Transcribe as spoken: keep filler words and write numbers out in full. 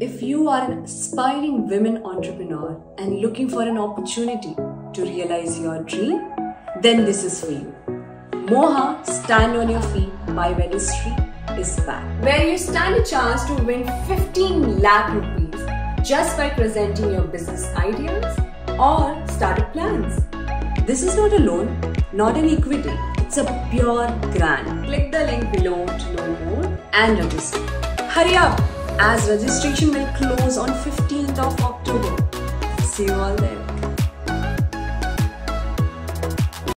If you are an aspiring women entrepreneur and looking for an opportunity to realize your dream, then this is for you. Moha Stand on Your Feet by Registry is back, where you stand a chance to win fifteen lakh rupees just by presenting your business ideas or startup plans. This is not a loan, not an equity, it's a pure grant. Click the link below to know more and register. Hurry up, as registration will close on fifteenth of October. See you all there.